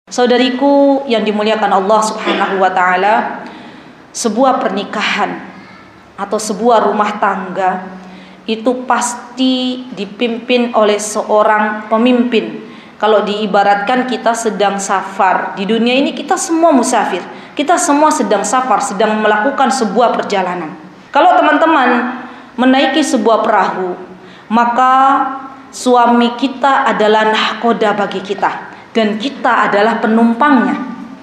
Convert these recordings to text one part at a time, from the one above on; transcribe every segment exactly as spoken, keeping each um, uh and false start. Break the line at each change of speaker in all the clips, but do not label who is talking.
Saudariku yang dimuliakan Allah Subhanahu wa taala, sebuah pernikahan atau sebuah rumah tangga itu pasti dipimpin oleh seorang pemimpin. Kalau diibaratkan kita sedang safar, di dunia ini kita semua musafir. Kita semua sedang safar, sedang melakukan sebuah perjalanan. Kalau teman-teman menaiki sebuah perahu, maka suami kita adalah nahkoda bagi kita, dan kita adalah penumpangnya.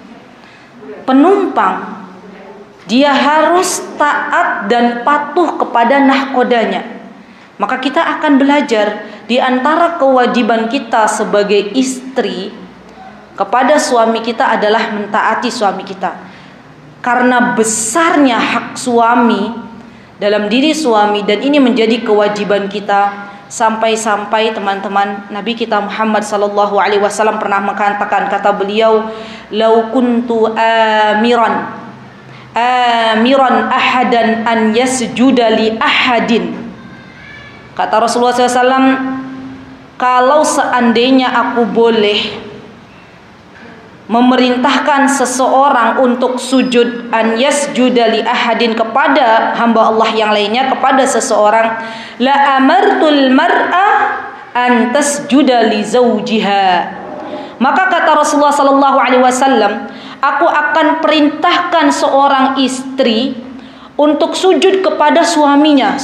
Penumpang, dia harus taat dan patuh kepada nahkodanya. Maka kita akan belajar di antara kewajiban kita sebagai istri kepada suami kita adalah mentaati suami kita. Karena besarnya hak suami dalam diri suami, dan ini menjadi kewajiban kita. Sampai-sampai teman-teman, Nabi kita Muhammad sallallahu alaihi wasallam pernah mengatakan, kata beliau, "Lau kuntu amiran amiran ahadan an yasjuda li ahadin." Kata Rasulullah shallallahu alaihi wasallam, kalau seandainya aku boleh memerintahkan seseorang untuk sujud, an yasjuda li ahadin, kepada hamba Allah yang lainnya, kepada seseorang, la amartul mar'a an tasjuda li zawjiha. Maka kata Rasulullah sallallahu alaihi wasallam, aku akan perintahkan seorang istri untuk sujud kepada suaminya.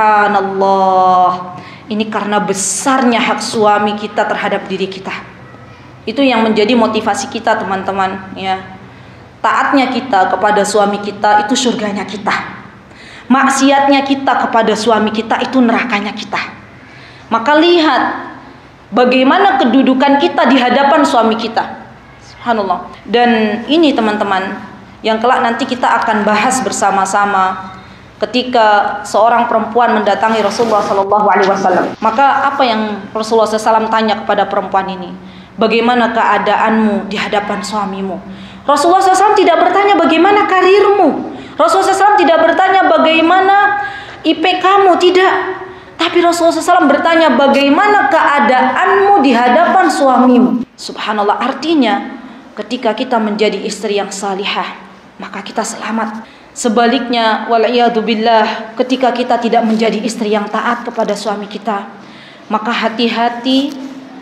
Subhanallah. Ini karena besarnya hak suami kita terhadap diri kita. Itu yang menjadi motivasi kita teman-teman, ya. Taatnya kita kepada suami kita itu surganya kita. Maksiatnya kita kepada suami kita itu nerakanya kita. Maka lihat bagaimana kedudukan kita di hadapan suami kita. Subhanallah. Dan ini teman-teman yang kelak nanti kita akan bahas bersama-sama ketika seorang perempuan mendatangi Rasulullah sallallahu alaihi wasallam. Maka apa yang Rasulullah sallallahu alaihi wasallam tanya kepada perempuan ini? Bagaimana keadaanmu di hadapan suamimu? Rasulullah sallallahu alaihi wasallam tidak bertanya bagaimana karirmu. Rasulullah sallallahu alaihi wasallam tidak bertanya bagaimana I P kamu, tidak. Tapi Rasulullah sallallahu alaihi wasallam bertanya bagaimana keadaanmu di hadapan suamimu. Subhanallah, artinya ketika kita menjadi istri yang salihah, maka kita selamat. Sebaliknya, wal'iyadzubillah, ketika kita tidak menjadi istri yang taat kepada suami kita, maka hati-hati,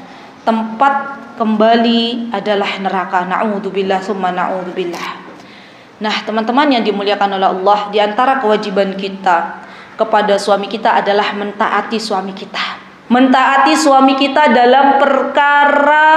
tempat kembali adalah neraka. Na'udzubillah summa na'udzubillah. Nah, teman-teman yang dimuliakan oleh Allah, di antara kewajiban kita kepada suami kita adalah mentaati suami kita. Mentaati suami kita dalam perkara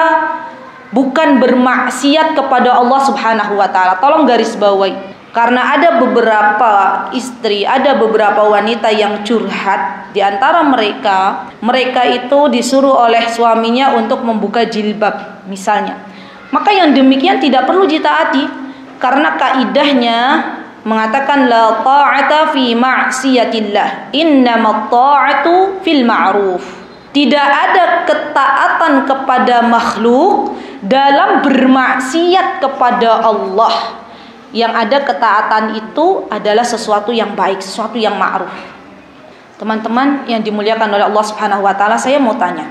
bukan bermaksiat kepada Allah Subhanahu wa taala. Tolong garis bawahi. Karena ada beberapa istri, ada beberapa wanita yang curhat. Di antara mereka, mereka itu disuruh oleh suaminya untuk membuka jilbab misalnya. Maka yang demikian tidak perlu ditaati, karena kaidahnya mengatakan la ta'ata fi ma'siyatillah, innamat ta'atu fil ma'ruf. Tidak ada ketaatan kepada makhluk dalam bermaksiat kepada Allah. Yang ada ketaatan itu adalah sesuatu yang baik, sesuatu yang ma'ruf. Teman-teman yang dimuliakan oleh Allah Subhanahu wa taala, saya mau tanya,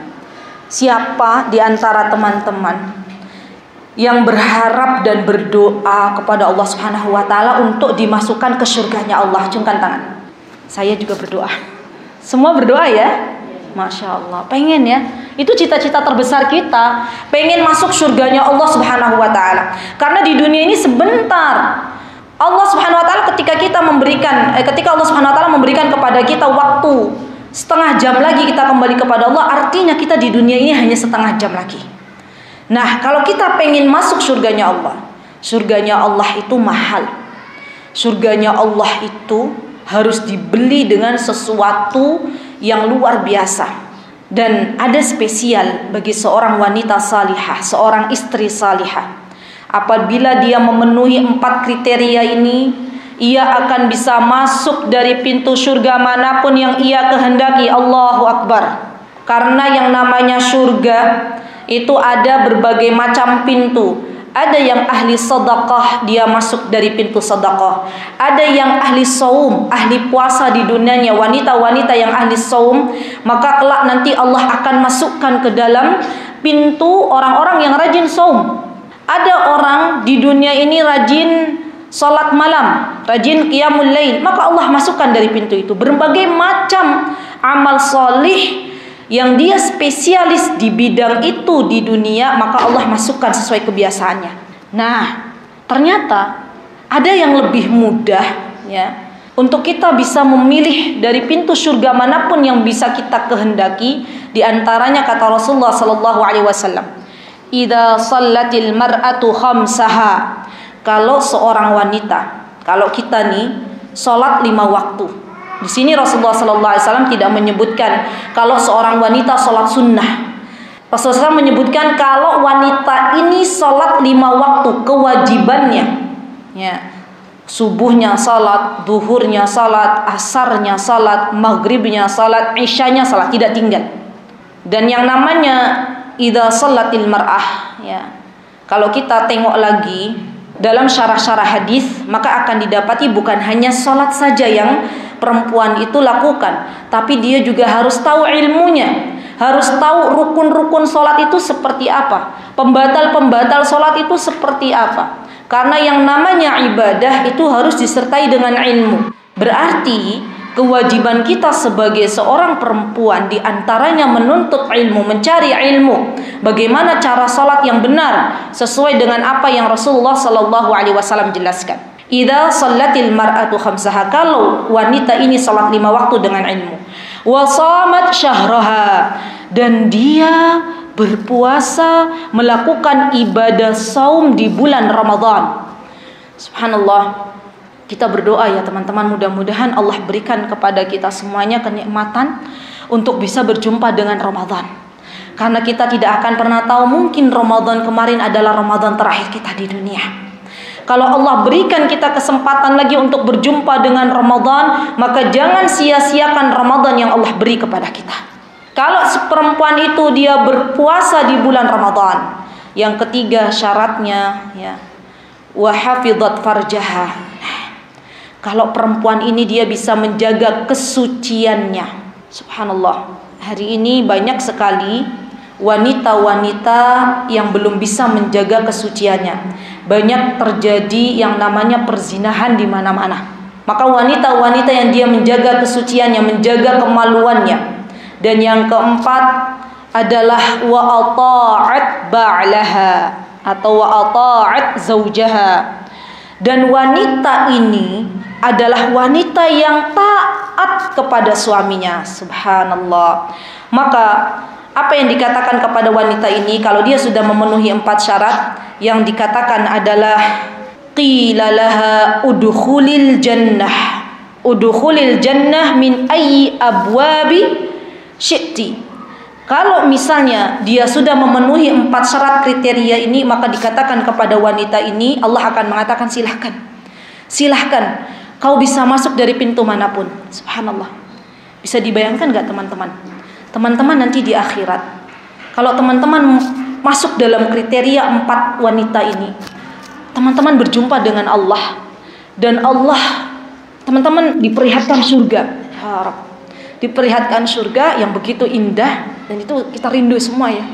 siapa di antara teman-teman yang berharap dan berdoa kepada Allah Subhanahu wa taala untuk dimasukkan ke surganya Allah? Acungkan tangan. Saya juga berdoa. Semua berdoa ya? Masya Allah, pengen ya. Itu cita-cita terbesar kita, pengen masuk surganya Allah Subhanahu wa taala. Karena di dunia ini sebentar. Allah Subhanahu wa taala ketika kita memberikan eh, ketika Allah Subhanahu wa taala memberikan kepada kita waktu setengah jam lagi kita kembali kepada Allah, artinya kita di dunia ini hanya setengah jam lagi. Nah, kalau kita pengen masuk surganya Allah, surganya Allah itu mahal. Surganya Allah itu harus dibeli dengan sesuatu yang luar biasa. Dan ada spesial bagi seorang wanita salihah, seorang istri salihah. Apabila dia memenuhi empat kriteria ini, ia akan bisa masuk dari pintu surga manapun yang ia kehendaki. Allahu Akbar. Karena yang namanya surga itu ada berbagai macam pintu. Ada yang ahli sedekah, dia masuk dari pintu sedekah. Ada yang ahli saum, ahli puasa di dunianya, wanita-wanita yang ahli saum, maka kelak nanti Allah akan masukkan ke dalam pintu orang-orang yang rajin saum. Ada orang di dunia ini rajin salat malam, rajin qiyamul lail, maka Allah masukkan dari pintu itu berbagai macam amal solih yang dia spesialis di bidang itu di dunia, maka Allah masukkan sesuai kebiasaannya. Nah, ternyata ada yang lebih mudah ya untuk kita bisa memilih dari pintu surga manapun yang bisa kita kehendaki. Di antaranya kata Rasulullah sallallahu alaihi wasallam, "Idza shallatil mar'atu khamsaha." Kalau seorang wanita, kalau kita nih sholat lima waktu. Di sini Rasulullah sallallahu alaihi wasallam tidak menyebutkan kalau seorang wanita sholat sunnah. Rasulullah shallallahu alaihi wasallam menyebutkan kalau wanita ini sholat lima waktu kewajibannya. Ya, subuhnya sholat, duhurnya sholat, asarnya sholat, maghribnya sholat, isyanya sholat, tidak tinggal. Dan yang namanya idza shallatil mar'ah, ya, kalau kita tengok lagi dalam syarah-syarah hadis, maka akan didapati bukan hanya sholat saja yang perempuan itu lakukan, tapi dia juga harus tahu ilmunya, harus tahu rukun-rukun sholat itu seperti apa, pembatal-pembatal sholat itu seperti apa. Karena yang namanya ibadah itu harus disertai dengan ilmu. Berarti kewajiban kita sebagai seorang perempuan diantaranya menuntut ilmu, mencari ilmu. Bagaimana cara sholat yang benar sesuai dengan apa yang Rasulullah sallallahu alaihi wasallam jelaskan. Idza shallatil mar'atu khamsaha, kalau wanita ini sholat lima waktu dengan ilmu. Wa shamat syahraha, dan dia berpuasa melakukan ibadah saum di bulan Ramadan. Subhanallah. Kita berdoa ya teman-teman, mudah-mudahan Allah berikan kepada kita semuanya kenikmatan untuk bisa berjumpa dengan Ramadan. Karena kita tidak akan pernah tahu, mungkin Ramadan kemarin adalah Ramadan terakhir kita di dunia. Kalau Allah berikan kita kesempatan lagi untuk berjumpa dengan Ramadan, maka jangan sia-siakan Ramadan yang Allah beri kepada kita. Kalau perempuan itu dia berpuasa di bulan Ramadan, yang ketiga syaratnya ya, wa hafizat farjaha. Kalau perempuan ini dia bisa menjaga kesuciannya. Subhanallah. Hari ini banyak sekali wanita-wanita yang belum bisa menjaga kesuciannya. Banyak terjadi yang namanya perzinahan di mana-mana. Maka wanita-wanita yang dia menjaga kesuciannya, menjaga kemaluannya. Dan yang keempat adalah wa ata'at ba'laha atau wa ata'at zaujaha. Dan wanita ini adalah wanita yang taat kepada suaminya. Subhanallah. Maka apa yang dikatakan kepada wanita ini, kalau dia sudah memenuhi empat syarat, yang dikatakan adalah qila laha udkhulil jannah, udkhulil jannah min ayyi abwabi syi'ti. Kalau misalnya dia sudah memenuhi empat syarat kriteria ini, maka dikatakan kepada wanita ini, Allah akan mengatakan silahkan, silahkan, kau bisa masuk dari pintu manapun. Subhanallah. Bisa dibayangkan gak teman-teman? Teman-teman nanti di akhirat, kalau teman-teman masuk dalam kriteria empat wanita ini, teman-teman berjumpa dengan Allah. Dan Allah, teman-teman diperlihatkan surga. Ya Rabb, diperlihatkan surga yang begitu indah. Dan itu kita rindu semua ya.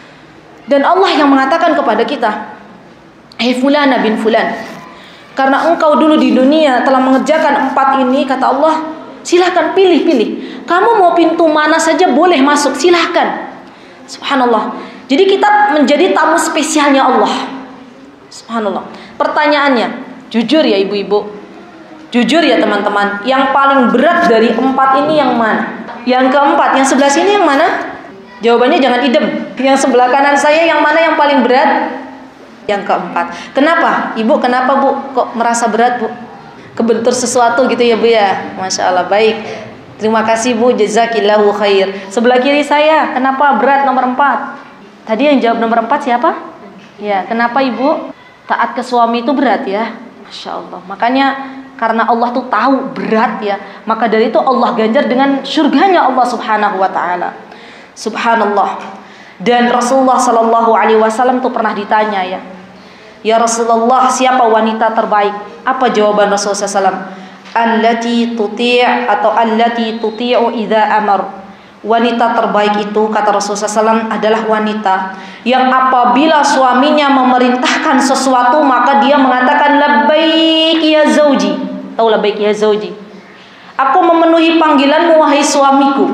Dan Allah yang mengatakan kepada kita, "Hei fulana bin fulan, karena engkau dulu di dunia telah mengerjakan empat ini," kata Allah, "silahkan pilih-pilih. Kamu mau pintu mana saja boleh masuk, silahkan." Subhanallah. Jadi kita menjadi tamu spesialnya Allah. Subhanallah. Pertanyaannya, jujur ya ibu-ibu, jujur ya teman-teman, yang paling berat dari empat ini yang mana? Yang keempat, yang sebelah sini yang mana? Jawabannya jangan idem. Yang sebelah kanan saya yang mana yang paling berat? Yang keempat. Kenapa? Ibu kenapa bu? Kok merasa berat bu? Kebentur sesuatu gitu ya bu ya? Masya Allah, baik. Terima kasih bu, jazakillahu khair. Sebelah kiri saya, kenapa berat nomor empat? Tadi yang jawab nomor empat siapa? Ya, kenapa ibu? Taat ke suami itu berat ya? Masya Allah. Makanya karena Allah tuh tahu berat ya, maka dari itu Allah ganjar dengan surganya Allah subhanahu wa ta'ala. Subhanallah. Dan Rasulullah sallallahu alaihi wasallam tuh pernah ditanya ya, "Ya Rasulullah, siapa wanita terbaik?" Apa jawaban Rasulullah sallallahu alaihi wasallam? "Allati tuti' atau allati tuti'u idza amar." Wanita terbaik itu, kata Rasulullah shallallahu alaihi wasallam, adalah wanita yang apabila suaminya memerintahkan sesuatu maka dia mengatakan labbaik ya zauji. Tahu labbaik ya zauji? Aku memenuhi panggilanmu wahai suamiku.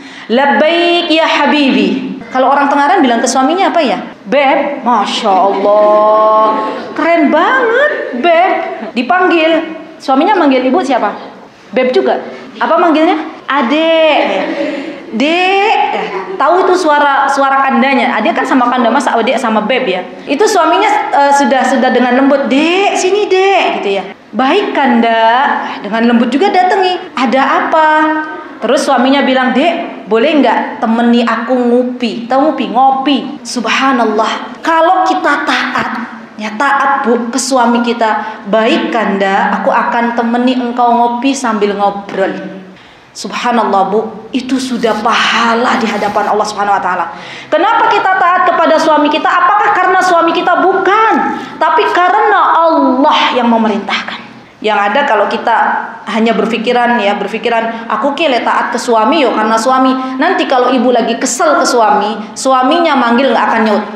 Labbaik ya habibi. Kalau orang Tengaran bilang ke suaminya apa ya? Beb. Masya Allah, keren banget beb. Dipanggil, suaminya manggil ibu siapa? Beb juga. Apa manggilnya? Adek. Dek, tahu itu suara suara kandanya. Adek kan sama kanda, masa adek sama beb ya. Itu suaminya uh, sudah sudah dengan lembut, dek sini dek gitu ya. Baik kanda, dengan lembut juga datangi. Ada apa? Terus suaminya bilang, dek boleh nggak temani aku ngopi? Tahu ngopi? Ngopi. Subhanallah. Kalau kita taat, ya taat bu ke suami kita. Baik kanda, aku akan temani engkau ngopi sambil ngobrol. Subhanallah bu, itu sudah pahala di hadapan Allah Subhanahu Wa Taala. Kenapa kita taat kepada suami kita? Apakah karena suami kita? Bukan, tapi karena Allah yang memerintahkan. Yang ada kalau kita hanya berpikiran ya berpikiran aku kele taat ke suami yo karena suami. Nanti kalau ibu lagi kesel ke suami, suaminya manggil nggak akan nyaut.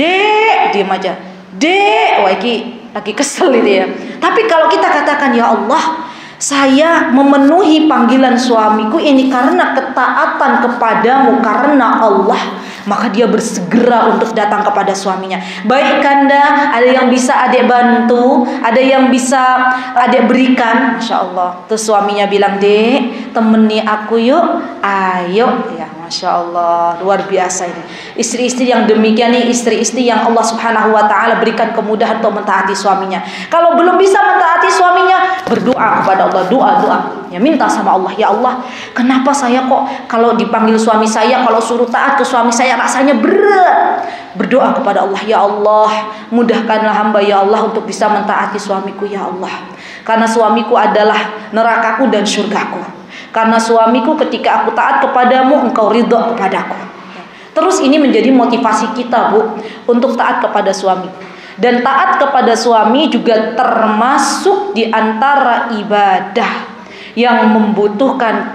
Dek, diam aja. Dek, wah iki lagi kesel itu ya. Tapi kalau kita katakan ya Allah, saya memenuhi panggilan suamiku ini karena ketaatan kepadamu, karena Allah, maka dia bersegera untuk datang kepada suaminya. Baik kanda, ada yang bisa adik bantu, ada yang bisa adik berikan, masya Allah. Terus suaminya bilang, dek temani aku yuk, ayo ya. Masya Allah, luar biasa ini. Istri-istri yang demikian ini istri-istri yang Allah Subhanahu Wa Taala berikan kemudahan untuk mentaati suaminya. Kalau belum bisa mentaati suaminya, berdoa kepada Allah, doa doa. Ya minta sama Allah, ya Allah, kenapa saya kok kalau dipanggil suami saya, kalau suruh taat ke suami saya rasanya berat. Berdoa kepada Allah, ya Allah, mudahkanlah hamba ya Allah untuk bisa mentaati suamiku ya Allah. Karena suamiku adalah nerakaku dan surgaku. Karena suamiku ketika aku taat kepadamu, engkau ridho kepadaku. Terus ini menjadi motivasi kita bu untuk taat kepada suami. Dan taat kepada suami juga termasuk di antara ibadah yang membutuhkan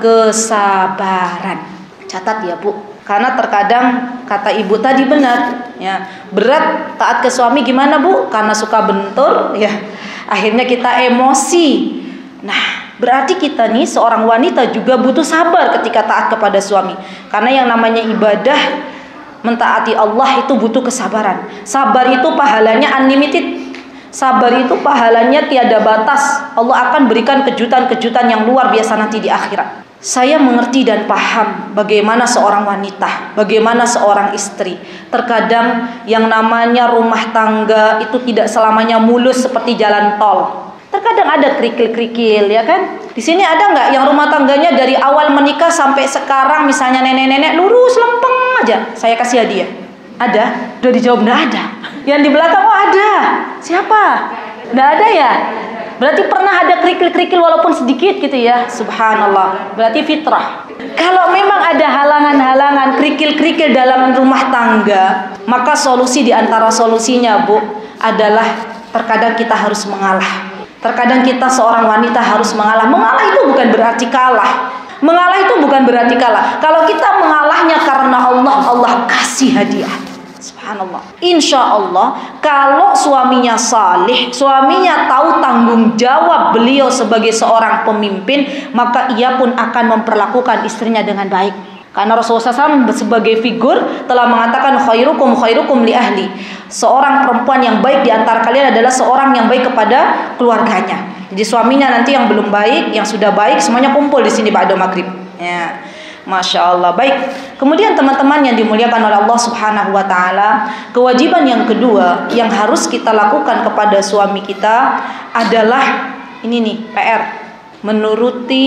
kesabaran. Catat ya bu, karena terkadang kata ibu tadi benar ya, berat taat ke suami gimana bu? Karena suka bentur ya, akhirnya kita emosi. Nah, berarti kita nih seorang wanita juga butuh sabar ketika taat kepada suami. Karena yang namanya ibadah mentaati Allah itu butuh kesabaran. Sabar itu pahalanya unlimited. Sabar itu pahalanya tiada batas. Allah akan berikan kejutan-kejutan yang luar biasa nanti di akhirat. Saya mengerti dan paham bagaimana seorang wanita, bagaimana seorang istri. Terkadang yang namanya rumah tangga itu tidak selamanya mulus seperti jalan tol. Terkadang ada kerikil-kerikil ya kan. Di sini ada nggak yang rumah tangganya dari awal menikah sampai sekarang misalnya nenek-nenek lurus lempeng aja saya kasih hadiah? Ada? Udah dijawab nggak ada. Yang di belakang oh ada. Siapa? Nggak ada ya? Berarti pernah ada kerikil-kerikil walaupun sedikit gitu ya. Subhanallah. Berarti fitrah. Kalau memang ada halangan-halangan kerikil-kerikil dalam rumah tangga, maka solusi di antara solusinya bu adalah terkadang kita harus mengalah. Terkadang kita seorang wanita harus mengalah. Mengalah itu bukan berarti kalah. Mengalah itu bukan berarti kalah. Kalau kita mengalahnya karena Allah, Allah kasih hadiah. Subhanallah. Insya Allah kalau suaminya salih, suaminya tahu tanggung jawab beliau sebagai seorang pemimpin, maka ia pun akan memperlakukan istrinya dengan baik. Karena Rasulullah shallallahu alaihi wasallam sebagai figur telah mengatakan khairukum khairukum li ahli. Seorang perempuan yang baik di antara kalian adalah seorang yang baik kepada keluarganya. Jadi suaminya nanti yang belum baik, yang sudah baik semuanya kumpul di sini ba'da maghrib. Ya. Masya Allah. Baik. Kemudian teman-teman yang dimuliakan oleh Allah Subhanahu Wa Taala, kewajiban yang kedua yang harus kita lakukan kepada suami kita adalah ini nih P R, menuruti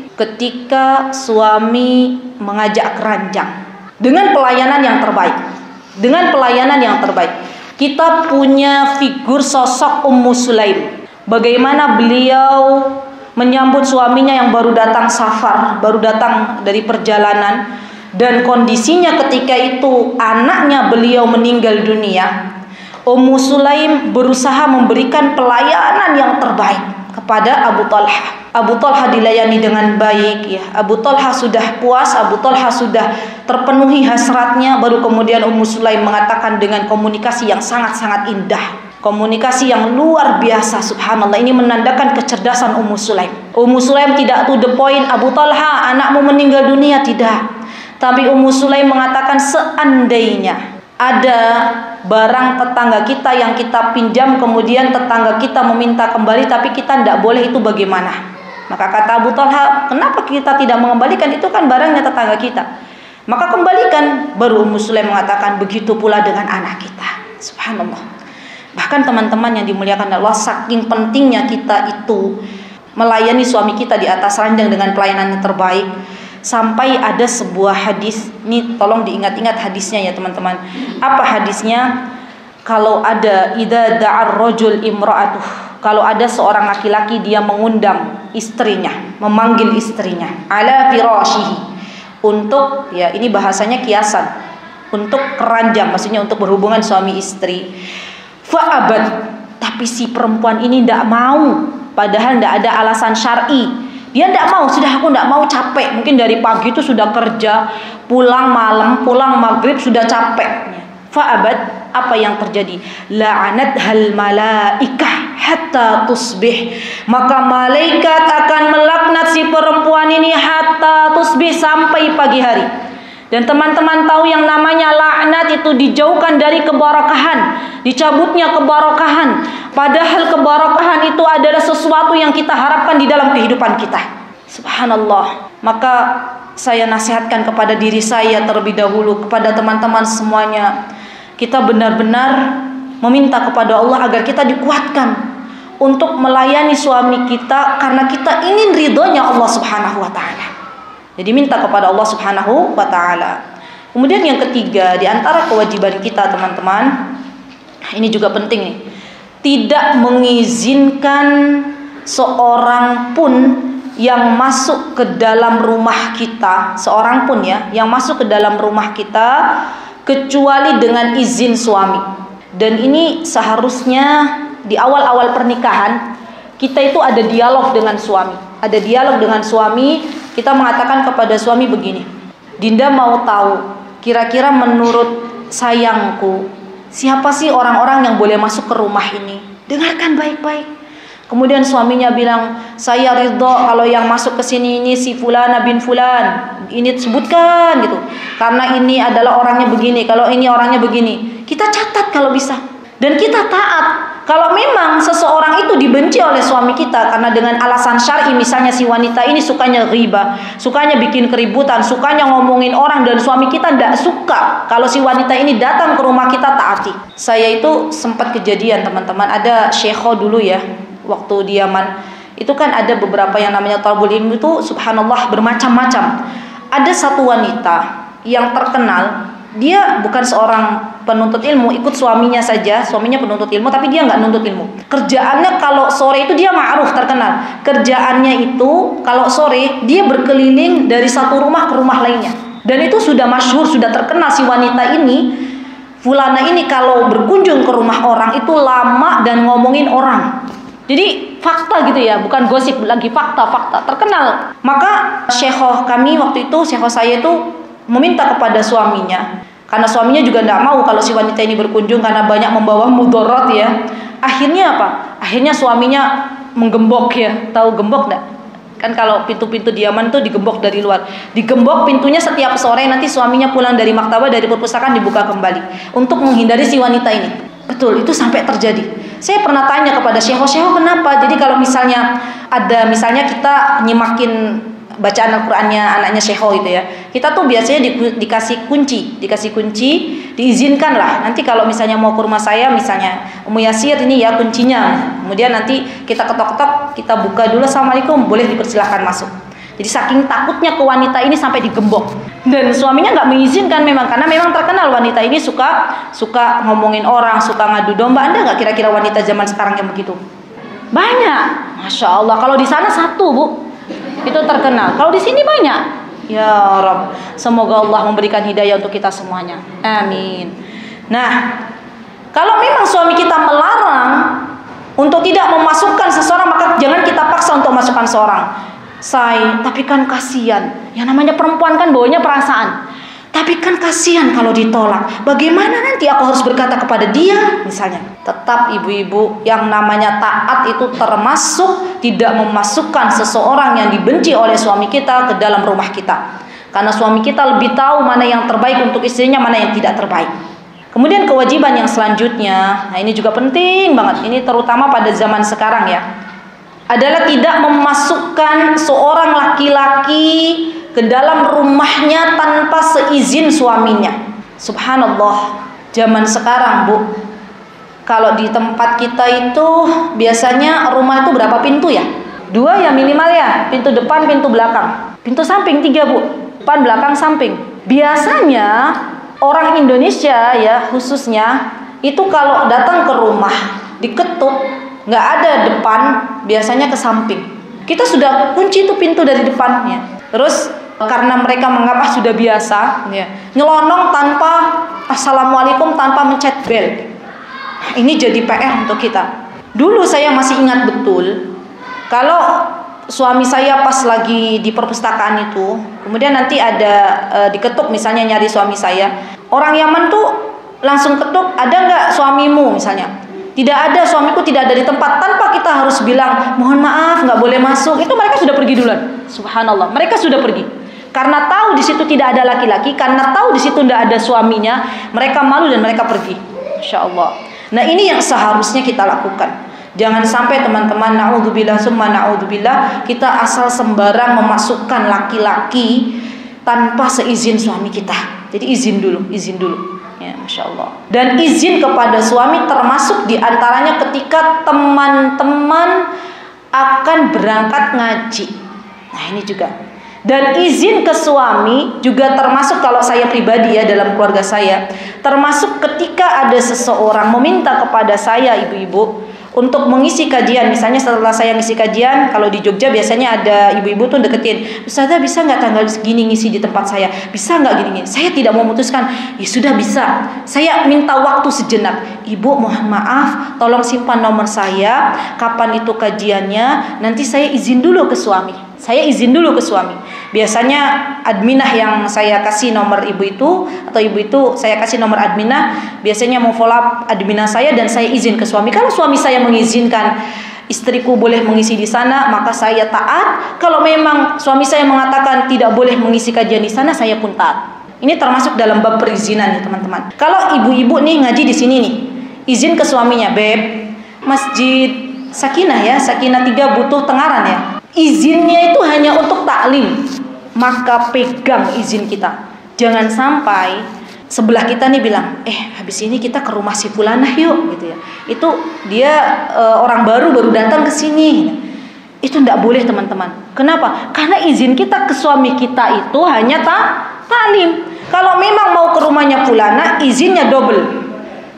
ketika suami mengajak keranjang dengan pelayanan yang terbaik. Dengan pelayanan yang terbaik. Kita punya figur sosok Ummu Sulaim. Bagaimana beliau menyambut suaminya yang baru datang safar, baru datang dari perjalanan, dan kondisinya ketika itu anaknya beliau meninggal dunia. Ummu Sulaim berusaha memberikan pelayanan yang terbaik kepada Abu Talhah. Abu Talha dilayani dengan baik ya. Abu Talha sudah puas, Abu Talha sudah terpenuhi hasratnya, baru kemudian Ummu Sulaim mengatakan dengan komunikasi yang sangat-sangat indah. Komunikasi yang luar biasa, subhanallah. Ini menandakan kecerdasan Ummu Sulaim. Ummu Sulaim tidak to the point, Abu Talha anakmu meninggal dunia, tidak. Tapi Ummu Sulaim mengatakan seandainya ada barang tetangga kita yang kita pinjam, kemudian tetangga kita meminta kembali tapi kita tidak boleh, itu bagaimana? Maka kata Abu Talha, kenapa kita tidak mengembalikan? Itu kan barangnya tetangga kita. Maka kembalikan. Baru Ummu Sulaim mengatakan begitu pula dengan anak kita. Subhanallah. Bahkan teman-teman yang dimuliakan Allah, saking pentingnya kita itu melayani suami kita di atas ranjang dengan pelayanan yang terbaik, sampai ada sebuah hadis. Ini tolong diingat-ingat hadisnya ya teman-teman. Apa hadisnya? Kalau ada idza da'ar rajul imra'atuh, kalau ada seorang laki-laki dia mengundang istrinya, memanggil istrinya ala firashihi, untuk, ya ini bahasanya kiasan, untuk keranjang, maksudnya untuk berhubungan suami istri. Fa'abad, tapi si perempuan ini tidak mau, padahal tidak ada alasan syar'i. Dia tidak mau, sudah aku tidak mau, capek. Mungkin dari pagi itu sudah kerja, pulang malam, pulang maghrib sudah capek. Fa'abad, apa yang terjadi? La'anat hal malaikah hatta tusbih. Maka malaikat akan melaknat si perempuan ini hatta tusbih, sampai pagi hari. Dan teman-teman tahu yang namanya laknat itu dijauhkan dari keberkahan, dicabutnya keberkahan. Padahal keberkahan itu adalah sesuatu yang kita harapkan di dalam kehidupan kita. Subhanallah. Maka saya nasihatkan kepada diri saya terlebih dahulu, kepada teman-teman semuanya, kita benar-benar meminta kepada Allah agar kita dikuatkan untuk melayani suami kita, karena kita ingin ridhonya Allah Subhanahu wa ta'ala. Jadi minta kepada Allah Subhanahu wa ta'ala. Kemudian yang ketiga, di antara kewajiban kita teman-teman, ini juga penting nih, tidak mengizinkan seorang pun yang masuk ke dalam rumah kita, seorang pun ya, yang masuk ke dalam rumah kita kecuali dengan izin suami. Dan ini seharusnya di awal-awal pernikahan kita itu ada dialog dengan suami. Ada dialog dengan suami, kita mengatakan kepada suami begini, Dinda mau tahu kira-kira menurut sayangku, siapa sih orang-orang yang boleh masuk ke rumah ini? Dengarkan baik-baik. Kemudian suaminya bilang, saya ridho kalau yang masuk ke sini ini si fulana bin fulan. Ini sebutkan gitu. Karena ini adalah orangnya begini, kalau ini orangnya begini. Kita catat kalau bisa. Dan kita taat. Kalau memang seseorang itu dibenci oleh suami kita karena dengan alasan syar'i, misalnya si wanita ini sukanya ghibah, sukanya bikin keributan, sukanya ngomongin orang, dan suami kita tidak suka kalau si wanita ini datang ke rumah kita, taati. Saya itu sempat kejadian teman-teman, ada syekho dulu ya, waktu di Yaman, itu kan ada beberapa yang namanya talabul ilmu itu subhanallah bermacam-macam. Ada satu wanita yang terkenal, dia bukan seorang penuntut ilmu, ikut suaminya saja, suaminya penuntut ilmu tapi dia nggak nuntut ilmu. Kerjaannya kalau sore itu dia ma'ruf, terkenal. Kerjaannya itu kalau sore dia berkeliling dari satu rumah ke rumah lainnya. Dan itu sudah masyhur, sudah terkenal si wanita ini, fulana ini kalau berkunjung ke rumah orang itu lama dan ngomongin orang. Jadi fakta gitu ya, bukan gosip lagi, fakta-fakta terkenal. Maka syekhoh kami waktu itu, syekhoh saya itu meminta kepada suaminya, karena suaminya juga tidak mau kalau si wanita ini berkunjung karena banyak membawa mudarat ya. Akhirnya apa? Akhirnya suaminya menggembok ya. Tahu gembok enggak? Kan kalau pintu-pintu di Yaman tuh digembok dari luar. Digembok pintunya setiap sore, nanti suaminya pulang dari maktabah, dari perpustakaan, dibuka kembali untuk menghindari si wanita ini. Betul, itu sampai terjadi. Saya pernah tanya kepada syekh, syekh kenapa? Jadi kalau misalnya ada, misalnya kita nyimakin bacaan Al-Qur'annya anaknya syekh itu ya, kita tuh biasanya di, dikasih kunci, dikasih kunci, diizinkan lah. Nanti kalau misalnya mau ke rumah saya, misalnya Ummu Yasir ini ya kuncinya. Kemudian nanti kita ketok-ketok, kita buka dulu, assalamualaikum, boleh dipersilahkan masuk. Jadi saking takutnya ke wanita ini sampai digembok. Dan suaminya nggak mengizinkan memang, karena memang terkenal wanita ini suka suka ngomongin orang, suka ngadu domba. Ada nggak kira-kira wanita zaman sekarang yang begitu? Banyak, masya Allah. Kalau di sana satu bu, itu terkenal. Kalau di sini banyak. Ya Rabb, semoga Allah memberikan hidayah untuk kita semuanya. Amin. Nah, kalau memang suami kita melarang, Untuk tidak memasukkan seseorang, maka jangan kita paksa untuk masukkan seorang. Say, tapi kan kasihan. Yang namanya perempuan kan bawanya perasaan. Tapi kan kasihan kalau ditolak. Bagaimana nanti aku harus berkata kepada dia misalnya. Tetap ibu-ibu, yang namanya taat itu termasuk tidak memasukkan seseorang yang dibenci oleh suami kita ke dalam rumah kita. Karena suami kita lebih tahu mana yang terbaik untuk istrinya, mana yang tidak terbaik. Kemudian kewajiban yang selanjutnya, nah ini juga penting banget. Ini terutama pada zaman sekarang ya. Adalah tidak memasukkan seorang laki-laki ke dalam rumahnya tanpa seizin suaminya. Subhanallah, zaman sekarang Bu, kalau di tempat kita itu biasanya rumah itu berapa pintu ya? Dua ya minimal ya, pintu depan, pintu belakang. Pintu samping tiga Bu, depan, belakang, samping. Biasanya orang Indonesia ya khususnya itu kalau datang ke rumah diketuk, nggak ada depan, biasanya ke samping. Kita sudah kunci itu pintu dari depannya. Terus karena mereka menganggap sudah biasa, ya, nyelonong tanpa assalamualaikum, tanpa mencet bel. Ini jadi P R untuk kita. Dulu saya masih ingat betul, kalau suami saya pas lagi di perpustakaan itu, kemudian nanti ada e, diketuk misalnya nyari suami saya, orang Yaman tuh langsung ketuk, ada nggak suamimu misalnya. Tidak ada, suamiku tidak ada di tempat. Tanpa kita harus bilang mohon maaf nggak boleh masuk, itu mereka sudah pergi duluan. Subhanallah, mereka sudah pergi karena tahu di situ tidak ada laki-laki, karena tahu di situ tidak ada suaminya, mereka malu dan mereka pergi. Insya Allah. Nah ini yang seharusnya kita lakukan. Jangan sampai teman-teman, naudzubillah summa naudzubillah, kita asal sembarang memasukkan laki-laki tanpa seizin suami kita. Jadi izin dulu, izin dulu. Ya, Masya Allah. Dan izin kepada suami termasuk diantaranya ketika teman-teman akan berangkat ngaji. Nah ini juga. Dan izin ke suami juga termasuk, kalau saya pribadi ya dalam keluarga saya, termasuk ketika ada seseorang meminta kepada saya ibu-ibu untuk mengisi kajian. Misalnya setelah saya ngisi kajian, kalau di Jogja biasanya ada ibu-ibu tuh deketin, Ustazah bisa nggak tanggal segini ngisi di tempat saya? Bisa nggak gini-gini? Saya tidak mau memutuskan, ya sudah bisa. Saya minta waktu sejenak. Ibu mohon maaf, tolong simpan nomor saya. Kapan itu kajiannya? Nanti saya izin dulu ke suami. Saya izin dulu ke suami. Biasanya adminah yang saya kasih nomor ibu itu, atau ibu itu saya kasih nomor adminah, biasanya mau follow up adminah saya dan saya izin ke suami. Kalau suami saya mengizinkan istriku boleh mengisi di sana, maka saya taat. Kalau memang suami saya mengatakan tidak boleh mengisi kajian di sana, saya pun taat. Ini termasuk dalam bab perizinan ya teman-teman. Kalau ibu-ibu nih ngaji di sini nih, izin ke suaminya, Beb, Masjid Sakinah ya, Sakinah tiga butuh Tengaran ya. Izinnya itu hanya untuk taklim, maka pegang izin kita. Jangan sampai sebelah kita nih bilang, eh habis ini kita ke rumah si fulanah yuk gitu ya. Itu dia e, orang baru baru datang ke sini. Itu tidak boleh teman-teman. Kenapa? Karena izin kita ke suami kita itu hanya tak taklim. Kalau memang mau ke rumahnya fulanah, izinnya double.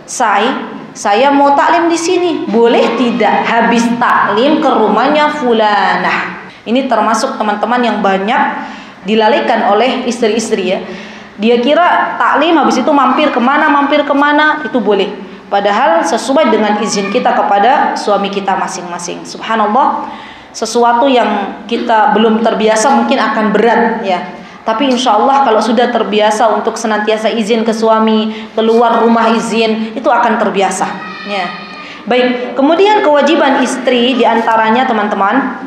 Saya Saya mau taklim di sini, boleh tidak habis taklim ke rumahnya fulanah? Ini termasuk teman-teman yang banyak dilalaikan oleh istri-istri ya. Dia kira taklim habis itu mampir kemana, mampir kemana, itu boleh. Padahal sesuai dengan izin kita kepada suami kita masing-masing. Subhanallah, sesuatu yang kita belum terbiasa mungkin akan berat ya. Tapi insya Allah kalau sudah terbiasa untuk senantiasa izin ke suami, keluar rumah izin, itu akan terbiasa. Ya. Baik, kemudian kewajiban istri diantaranya teman-teman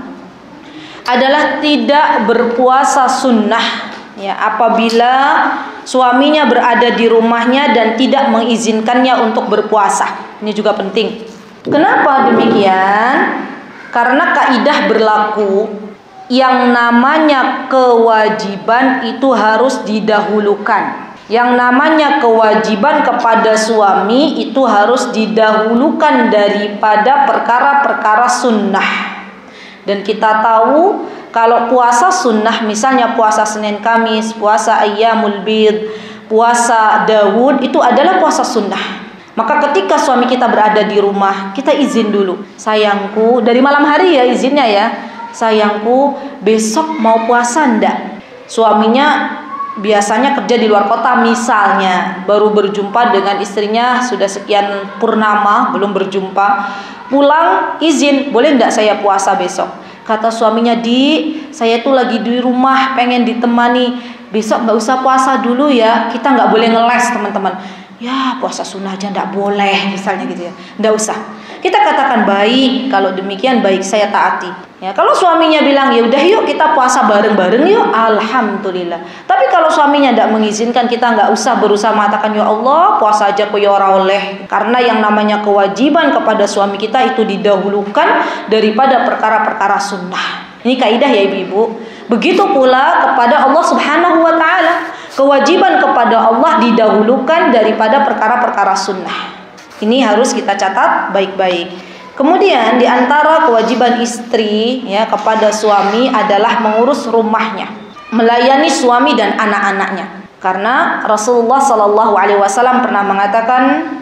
adalah tidak berpuasa sunnah. Ya, apabila suaminya berada di rumahnya dan tidak mengizinkannya untuk berpuasa. Ini juga penting. Kenapa demikian? Karena kaidah berlaku, yang namanya kewajiban itu harus didahulukan. Yang namanya kewajiban kepada suami itu harus didahulukan daripada perkara-perkara sunnah. Dan kita tahu kalau puasa sunnah, misalnya puasa Senin Kamis, puasa Ayyamul Bid, puasa Daud, itu adalah puasa sunnah. Maka ketika suami kita berada di rumah, kita izin dulu. Sayangku, dari malam hari ya izinnya ya. Sayangku, besok mau puasa ndak? Suaminya biasanya kerja di luar kota misalnya, baru berjumpa dengan istrinya sudah sekian purnama belum berjumpa. Pulang izin, boleh nggak saya puasa besok? Kata suaminya, di saya tuh lagi di rumah pengen ditemani, besok nggak usah puasa dulu ya, kita nggak boleh ngeles teman-teman. Ya puasa sunnah aja nggak boleh misalnya gitu ya, nggak usah. Kita katakan baik, kalau demikian baik, saya taati. Ya, kalau suaminya bilang ya udah yuk kita puasa bareng-bareng yuk, alhamdulillah. Tapi kalau suaminya tidak mengizinkan, kita nggak usah berusaha mengatakan ya Allah puasa aja kok ya ora oleh. Karena yang namanya kewajiban kepada suami kita itu didahulukan daripada perkara-perkara sunnah. Ini kaidah ya ibu-ibu. Begitu pula kepada Allah Subhanahu wa taala, kewajiban kepada Allah didahulukan daripada perkara-perkara sunnah. Ini harus kita catat baik-baik. Kemudian di antara kewajiban istri ya kepada suami adalah mengurus rumahnya, melayani suami dan anak-anaknya. Karena Rasulullah Shallallahu Alaihi Wasallam pernah mengatakan,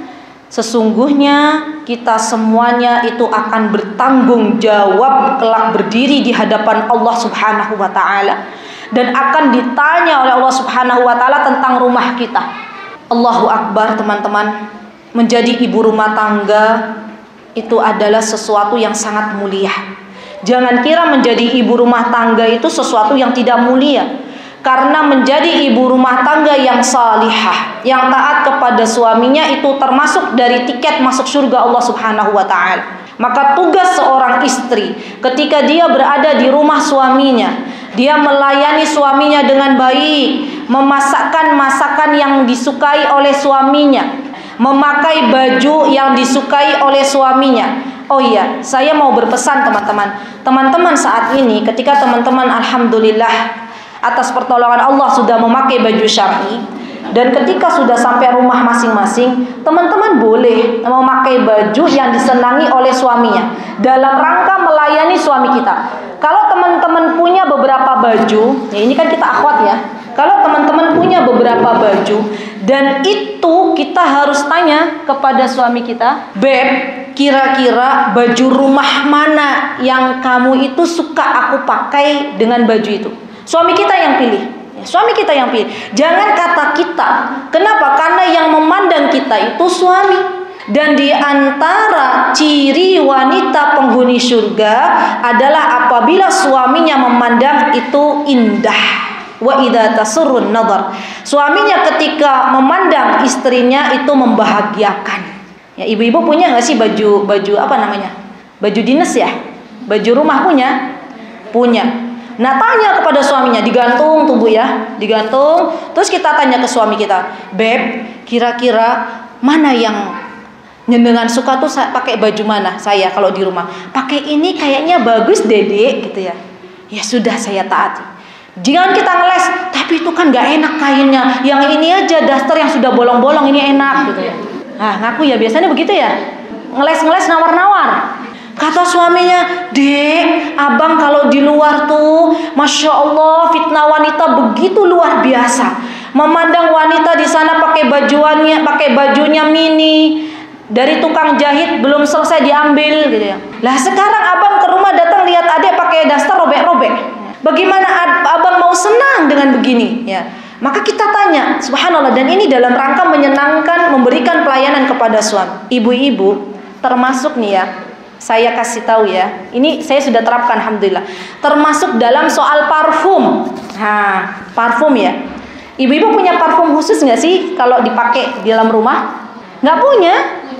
sesungguhnya kita semuanya itu akan bertanggung jawab kelak berdiri di hadapan Allah Subhanahu Wa Taala dan akan ditanya oleh Allah Subhanahu Wa Taala tentang rumah kita. Allahu Akbar teman-teman, menjadi ibu rumah tangga itu adalah sesuatu yang sangat mulia. Jangan kira menjadi ibu rumah tangga itu sesuatu yang tidak mulia. Karena menjadi ibu rumah tangga yang salihah, yang taat kepada suaminya itu termasuk dari tiket masuk surga Allah Subhanahu wa taala. Maka tugas seorang istri ketika dia berada di rumah suaminya, dia melayani suaminya dengan baik, memasakkan masakan yang disukai oleh suaminya, memakai baju yang disukai oleh suaminya. Oh iya, saya mau berpesan teman-teman. Teman-teman saat ini ketika teman-teman alhamdulillah atas pertolongan Allah sudah memakai baju syar'i, dan ketika sudah sampai rumah masing-masing, teman-teman boleh memakai baju yang disenangi oleh suaminya dalam rangka melayani suami kita. Kalau teman-teman punya beberapa baju, ya ini kan kita akhwat ya. Kalau teman-teman punya beberapa baju dan itu kita harus tanya kepada suami kita, "Beb, kira-kira baju rumah mana yang kamu itu suka aku pakai dengan baju itu?" Suami kita yang pilih. Ya, suami kita yang pilih. Jangan kata kita. Kenapa? Karena yang memandang kita itu suami. Dan di antara ciri wanita penghuni surga adalah apabila suaminya memandang itu indah. Wa idza tasurrun nadhar. Suaminya ketika memandang istrinya itu membahagiakan. Ya, ibu-ibu punya enggak sih baju baju apa namanya? Baju dinas ya? Baju rumah punya? Punya. Nah, tanya kepada suaminya, digantung tuh Bu ya, digantung. Terus kita tanya ke suami kita, "Beb, kira-kira mana yang nyenengan suka tuh pakai baju mana saya kalau di rumah? Pakai ini kayaknya bagus, Dedek," gitu ya. Ya sudah, saya taati. Jangan kita ngeles, tapi itu kan gak enak kainnya. Yang ini aja daster yang sudah bolong-bolong ini enak gitu ya. Nah, ngaku ya biasanya begitu ya. Ngeles-ngeles nawar-nawar. Kata suaminya, "Dek, abang kalau di luar tuh, masya Allah, fitnah wanita begitu luar biasa. Memandang wanita di sana pakai bajuannya, pakai bajunya mini, dari tukang jahit belum selesai diambil gitu ya. Lah sekarang abang ke rumah datang lihat adek pakai daster robek-robek. Bagaimana abang mau senang dengan begini?" Ya. Maka kita tanya, subhanallah, dan ini dalam rangka menyenangkan, memberikan pelayanan kepada suami. Ibu-ibu, termasuk nih ya, saya kasih tahu ya, ini saya sudah terapkan alhamdulillah. Termasuk dalam soal parfum. Nah, parfum ya. Ibu-ibu punya parfum khusus nggak sih kalau dipakai di dalam rumah? Nggak punya?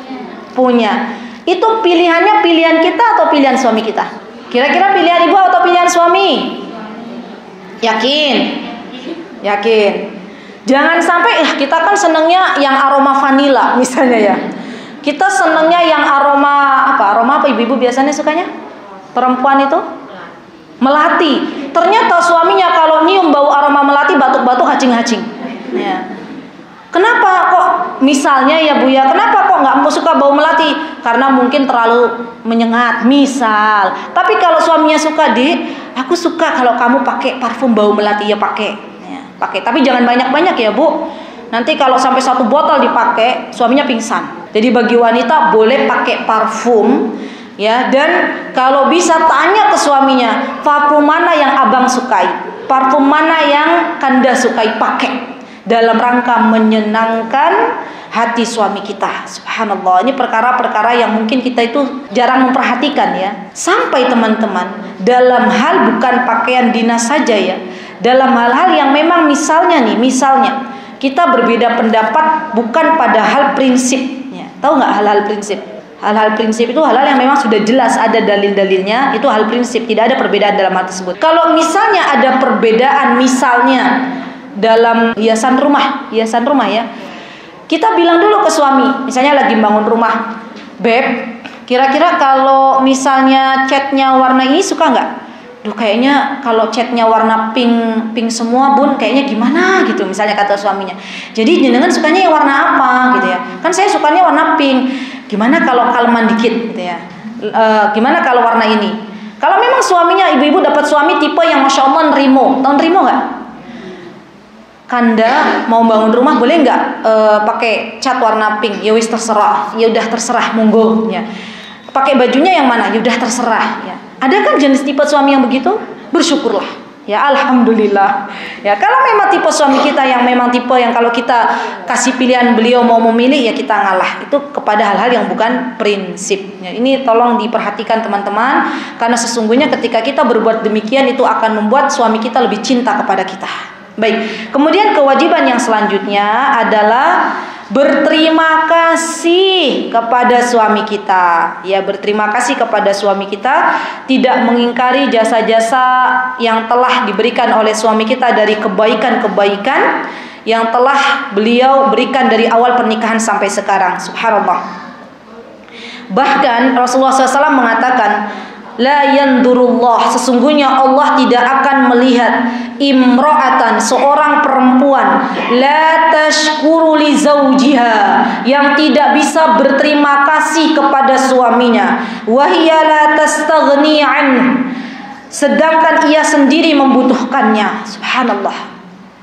Punya. Itu pilihannya pilihan kita atau pilihan suami kita? Kira-kira pilihan ibu atau pilihan suami? Yakin? Yakin. Jangan sampai eh, kita kan senengnya yang aroma vanila misalnya ya. Kita senengnya yang aroma apa? Aroma apa ibu-ibu biasanya sukanya? Perempuan itu? Melati. Ternyata suaminya kalau nyium bau aroma melati batuk-batuk hacing-hacing. Ya. Kenapa kok misalnya ya Bu ya, kenapa kok nggak suka bau melati? Karena mungkin terlalu menyengat misal. Tapi kalau suaminya suka, "Dek, aku suka kalau kamu pakai parfum bau melati." Ya pakai, ya, pakai. Tapi jangan banyak-banyak ya Bu. Nanti kalau sampai satu botol dipakai, suaminya pingsan. Jadi bagi wanita boleh pakai parfum, ya. Dan kalau bisa tanya ke suaminya, parfum mana yang abang sukai, parfum mana yang Kanda sukai, pakai. Dalam rangka menyenangkan hati suami kita. Subhanallah, ini perkara-perkara yang mungkin kita itu jarang memperhatikan ya. Sampai teman-teman, dalam hal bukan pakaian dinas saja ya, dalam hal-hal yang memang misalnya nih, misalnya kita berbeda pendapat bukan pada hal prinsip ya. Tahu nggak hal-hal prinsip? Hal-hal prinsip itu hal-hal yang memang sudah jelas ada dalil-dalilnya, itu hal prinsip, tidak ada perbedaan dalam hal tersebut. Kalau misalnya ada perbedaan, misalnya dalam hiasan rumah, hiasan rumah ya, kita bilang dulu ke suami, misalnya lagi bangun rumah, Beb, kira-kira kalau misalnya catnya warna ini suka nggak? Duh, kayaknya kalau catnya warna pink, pink semua bun, kayaknya gimana gitu, misalnya kata suaminya. Jadi jenengan sukanya yang warna apa gitu ya? Kan saya sukanya warna pink. Gimana kalau kaleman dikit gitu ya? E, gimana kalau warna ini? Kalau memang suaminya, ibu-ibu dapat suami tipe yang masya Allah nerimo, tahu nerimo nggak? Kanda mau bangun rumah boleh nggak e, pakai cat warna pink? Ya wis terserah, ya udah terserah, monggo ya. Pakai bajunya yang mana? Ya udah terserah ya. Ada kan jenis tipe suami yang begitu? Bersyukurlah. Ya alhamdulillah. Ya kalau memang tipe suami kita yang memang tipe yang kalau kita kasih pilihan beliau mau memilih ya kita ngalah. Itu kepada hal-hal yang bukan prinsip. Ya, ini tolong diperhatikan teman-teman, karena sesungguhnya ketika kita berbuat demikian itu akan membuat suami kita lebih cinta kepada kita. Baik. Kemudian kewajiban yang selanjutnya adalah berterima kasih kepada suami kita. Ya, berterima kasih kepada suami kita, tidak mengingkari jasa-jasa yang telah diberikan oleh suami kita dari kebaikan-kebaikan yang telah beliau berikan dari awal pernikahan sampai sekarang. Subhanallah. Bahkan Rasulullah shallallahu alaihi wasallam mengatakan, la yandurullah, sesungguhnya Allah tidak akan melihat imra'atan, seorang perempuan, la tashkuru li zawjiha, yang tidak bisa berterima kasih kepada suaminya, wa hiya la tastaghni an, sedangkan ia sendiri membutuhkannya. Subhanallah.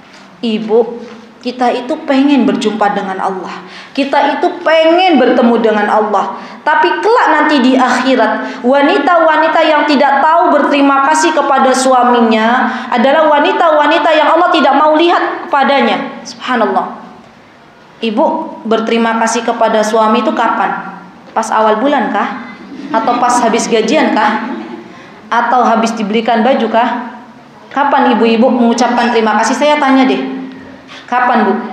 Ibu, kita itu pengen berjumpa dengan Allah, kita itu pengen bertemu dengan Allah. Tapi kelak nanti di akhirat, wanita-wanita yang tidak tahu berterima kasih kepada suaminya adalah wanita-wanita yang Allah tidak mau lihat kepadanya. Subhanallah. Ibu berterima kasih kepada suami itu kapan? Pas awal bulan kah? Atau pas habis gajian kah? Atau habis dibelikan baju kah? Kapan ibu-ibu mengucapkan terima kasih? Saya tanya deh. Kapan, Bu?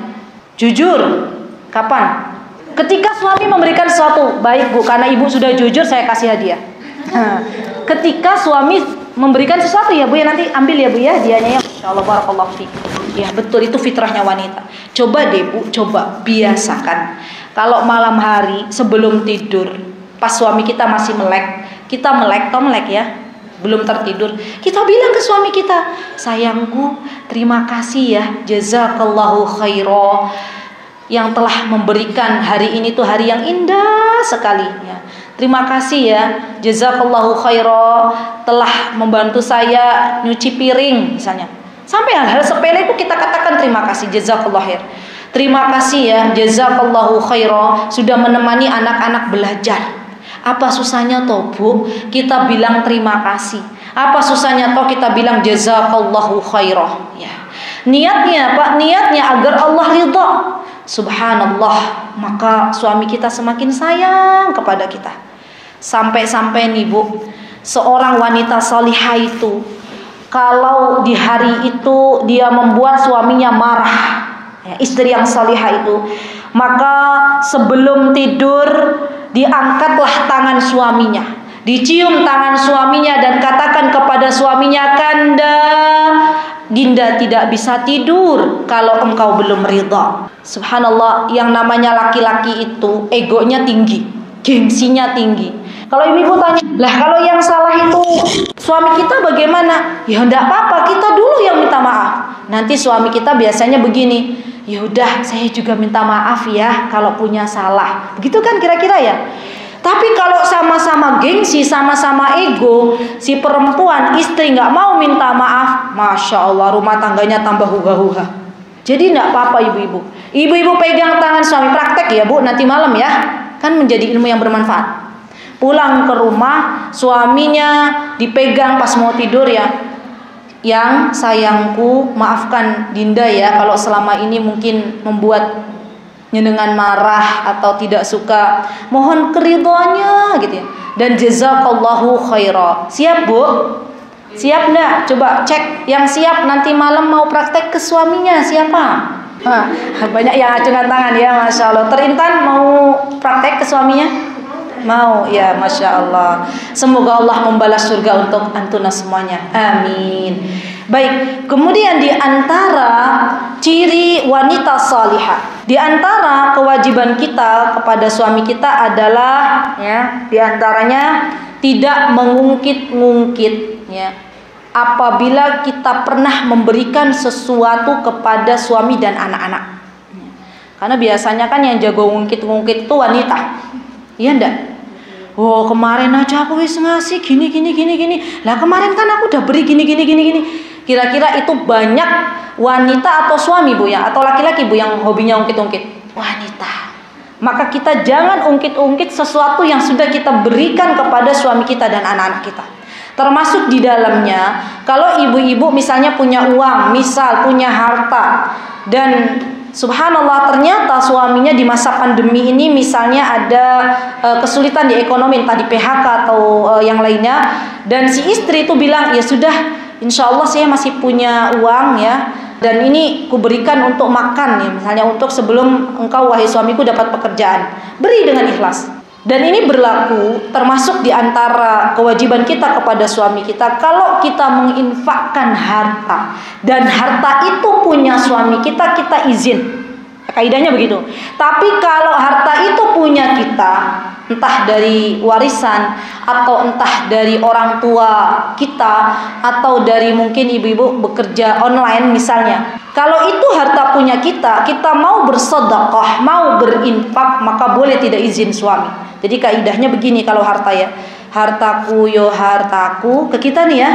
Jujur, kapan? Ketika suami memberikan sesuatu, baik Bu, karena ibu sudah jujur saya kasih hadiah. Nah, ketika suami memberikan sesuatu ya Bu ya, nanti ambil ya Bu ya hadiahnya ya. Insyaallah barakallahu fiik. Ya betul, itu fitrahnya wanita. Coba deh Bu, coba biasakan. Kalau malam hari sebelum tidur, pas suami kita masih melek, kita melek, tau melek ya, belum tertidur, kita bilang ke suami kita, sayangku, terima kasih ya, jazakallahu khaira, yang telah memberikan hari ini tuh hari yang indah sekali ya. Terima kasih ya, jazakallahu khaira, telah membantu saya nyuci piring misalnya. Sampai hal-hal sepele itu kita katakan terima kasih, jazakallahu khair. Terima kasih ya, jazakallahu khaira, sudah menemani anak-anak belajar. Apa susahnya toh Bu kita bilang terima kasih? Apa susahnya toh kita bilang jazakallahu khairah ya. Niatnya Pak, niatnya agar Allah ridha. Subhanallah, maka suami kita semakin sayang kepada kita. Sampai-sampai nih Bu, seorang wanita salihah itu kalau di hari itu dia membuat suaminya marah ya, istri yang salihah itu, maka sebelum tidur diangkatlah tangan suaminya, dicium tangan suaminya dan katakan kepada suaminya, Kanda, Dinda tidak bisa tidur kalau engkau belum ridha. Subhanallah, yang namanya laki-laki itu egonya tinggi, gengsinya tinggi. Kalau ibu-ibu tanya, lah kalau yang salah itu suami kita bagaimana? Ya enggak apa-apa, kita dulu yang minta maaf. Nanti suami kita biasanya begini, ya udah saya juga minta maaf ya kalau punya salah. Begitu kan kira-kira ya. Tapi kalau sama-sama gengsi, sama-sama ego, si perempuan istri nggak mau minta maaf, masya Allah rumah tangganya tambah huga-huga. Jadi nggak apa-apa ibu-ibu. Ibu-ibu pegang tangan suami, praktek ya Bu nanti malam ya, kan menjadi ilmu yang bermanfaat. Pulang ke rumah suaminya dipegang pas mau tidur ya. Yang sayangku, maafkan Dinda ya kalau selama ini mungkin membuat dengan marah atau tidak suka, mohon keridhaannya gitu ya. Dan jazakallahu khaira. Siap Bu? Siap enggak? Coba cek yang siap nanti malam mau praktek ke suaminya siapa? Nah, banyak yang acungan tangan ya, Masya Allah. Terintan mau praktek ke suaminya? Mau ya, Masya Allah. Semoga Allah membalas surga untuk antuna semuanya. Amin. Baik, kemudian di antara ciri wanita salihah, di antara kewajiban kita kepada suami kita adalah ya, di antaranya tidak mengungkit-ungkit ya. Apabila kita pernah memberikan sesuatu kepada suami dan anak-anak. Karena biasanya kan yang jago ngungkit-ngungkit itu wanita. Iya enggak? Oh, kemarin aja aku wis ngasih gini gini gini gini. Lah kemarin kan aku udah beri gini gini gini gini. Kira-kira itu banyak wanita atau suami Bu ya, atau laki-laki Bu yang hobinya ungkit-ungkit? Wanita. Maka kita jangan ungkit-ungkit sesuatu yang sudah kita berikan kepada suami kita dan anak-anak kita. Termasuk di dalamnya, kalau ibu-ibu misalnya punya uang, misal punya harta, dan subhanallah ternyata suaminya di masa pandemi ini misalnya ada e, kesulitan di ekonomi, entah di P H K atau e, yang lainnya, dan si istri itu bilang, ya sudah, insya Allah saya masih punya uang ya, dan ini kuberikan untuk makan ya, misalnya untuk sebelum engkau wahai suamiku dapat pekerjaan, beri dengan ikhlas. Dan ini berlaku termasuk di antara kewajiban kita kepada suami kita. Kalau kita menginfakkan harta dan harta itu punya suami kita, kita izin. Kaidahnya begitu. Tapi kalau harta itu punya kita, entah dari warisan atau entah dari orang tua kita atau dari mungkin ibu-ibu bekerja online misalnya. Kalau itu harta punya kita, kita mau bersedekah, mau berinfak, maka boleh tidak izin suami. Jadi kaidahnya begini kalau harta ya. Hartaku yo hartaku, ke kita nih ya.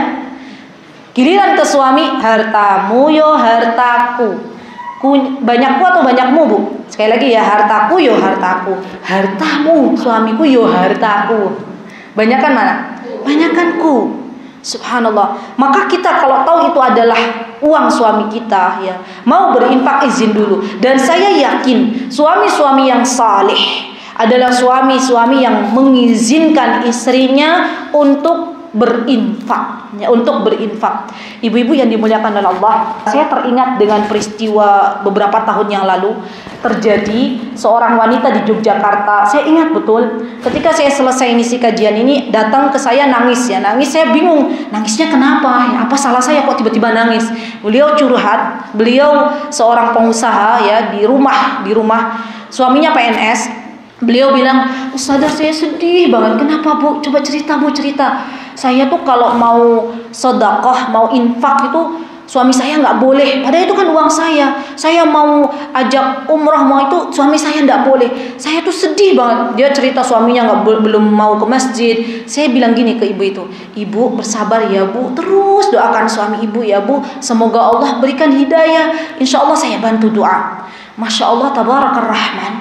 Giliran ke suami, hartamu yo hartaku. Banyakku atau banyakmu Bu? Sekali lagi ya, hartaku yo hartaku. Hartamu, suamiku yo hartaku. Banyakan mana? Banyakanku. Subhanallah. Maka kita kalau tahu itu adalah uang suami kita ya, mau berinfak izin dulu. Dan saya yakin suami-suami yang saleh adalah suami-suami yang mengizinkan istrinya untuk berinfak ya, untuk berinfak. Ibu-ibu yang dimuliakan oleh Allah, saya teringat dengan peristiwa beberapa tahun yang lalu terjadi seorang wanita di Yogyakarta. Saya ingat betul ketika saya selesai ngisi kajian ini, datang ke saya nangis ya, nangis. Saya bingung, nangisnya kenapa? Apa salah saya kok tiba-tiba nangis? Beliau curhat, beliau seorang pengusaha ya, di rumah di rumah suaminya P N S. Beliau bilang, Ustazah saya sedih banget. Kenapa Bu? Coba cerita Bu, cerita. Saya tuh kalau mau sedekah, mau infak itu suami saya nggak boleh. Padahal itu kan uang saya. Saya mau ajak umroh, mau itu suami saya nggak boleh. Saya tuh sedih banget. Dia cerita suaminya nggak belum mau ke masjid. Saya bilang gini ke ibu itu, Ibu bersabar ya Bu. Terus doakan suami ibu ya Bu. Semoga Allah berikan hidayah. Insya Allah saya bantu doa. Masya Allah, tabarakar rahman.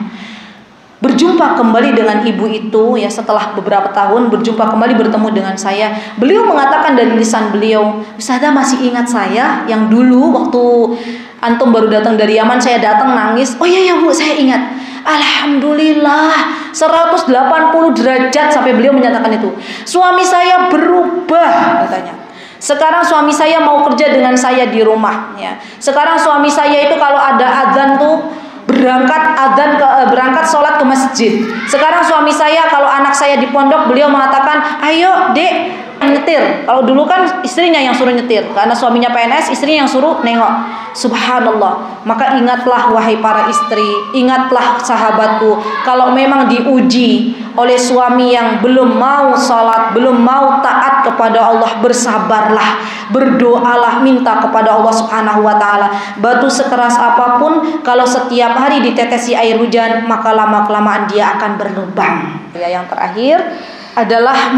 Berjumpa kembali dengan ibu itu ya, setelah beberapa tahun berjumpa kembali, bertemu dengan saya. Beliau mengatakan dari lisan beliau, Ustazah masih ingat saya yang dulu waktu antum baru datang dari Yaman, saya datang nangis. Oh iya ya Bu, saya ingat. Alhamdulillah seratus delapan puluh derajat sampai beliau menyatakan itu. Suami saya berubah katanya. Sekarang suami saya mau kerja dengan saya di rumah ya. Sekarang suami saya itu kalau ada azan tuh berangkat adzan ke berangkat sholat ke masjid. Sekarang suami saya kalau anak saya di pondok, beliau mengatakan, ayo dek nyetir. Kalau dulu kan istrinya yang suruh nyetir, karena suaminya P N S, istrinya yang suruh nengok. Subhanallah. Maka ingatlah wahai para istri, ingatlah sahabatku, kalau memang diuji oleh suami yang belum mau sholat, belum mau taat kepada Allah, bersabarlah, berdoalah, minta kepada Allah Subhanahu wa taala. Batu sekeras apapun, kalau setiap hari ditetesi air hujan, maka lama-kelamaan dia akan berlubang. Ya, yang terakhir adalah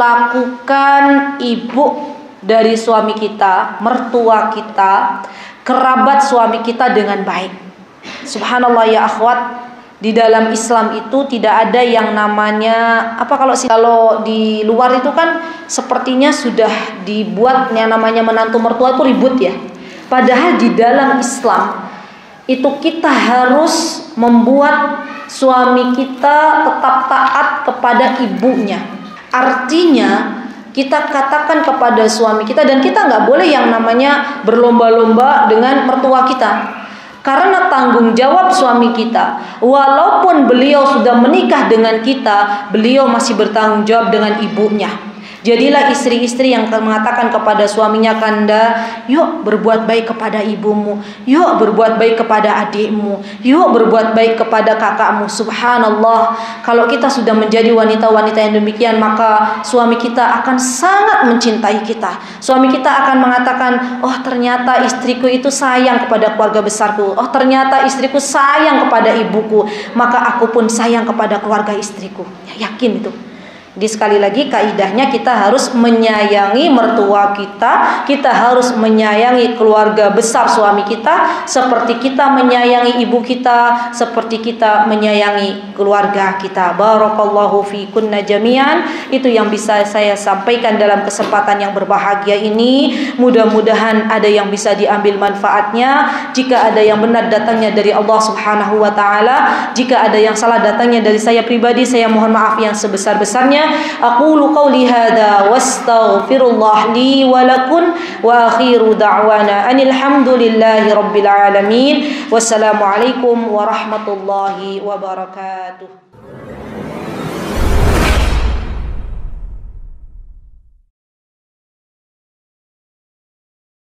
memperlakukan ibu dari suami kita, mertua kita, kerabat suami kita dengan baik. Subhanallah ya akhwat, di dalam Islam itu tidak ada yang namanya apa, kalau kalau di luar itu kan sepertinya sudah dibuat yang namanya menantu mertua itu ribut ya. Padahal di dalam Islam itu kita harus membuat suami kita tetap taat kepada ibunya. Artinya kita katakan kepada suami kita, dan kita nggak boleh yang namanya berlomba-lomba dengan mertua kita. Karena tanggung jawab suami kita, walaupun beliau sudah menikah dengan kita, beliau masih bertanggung jawab dengan ibunya. Jadilah istri-istri yang mengatakan kepada suaminya, "Kanda, yuk berbuat baik kepada ibumu, yuk berbuat baik kepada adikmu, yuk berbuat baik kepada kakakmu." Subhanallah, kalau kita sudah menjadi wanita-wanita yang demikian, maka suami kita akan sangat mencintai kita. Suami kita akan mengatakan, "Oh, ternyata istriku itu sayang kepada keluarga besarku. Oh, ternyata istriku sayang kepada ibuku, maka aku pun sayang kepada keluarga istriku." Ya, yakin itu. Jadi sekali lagi kaidahnya, kita harus menyayangi mertua kita, kita harus menyayangi keluarga besar suami kita, seperti kita menyayangi ibu kita, seperti kita menyayangi keluarga kita. Barakallahu fikunna jami'an. Itu yang bisa saya sampaikan dalam kesempatan yang berbahagia ini. Mudah-mudahan ada yang bisa diambil manfaatnya. Jika ada yang benar datangnya dari Allah Subhanahu wa taala, jika ada yang salah datangnya dari saya pribadi, saya mohon maaf yang sebesar-besarnya. Aqulu qawli hadha wastaghfirullah li wa lakum wa akhiru da'wana anil hamdulillahi rabbil alamin. Wassalamualaikum warahmatullahi wabarakatuh.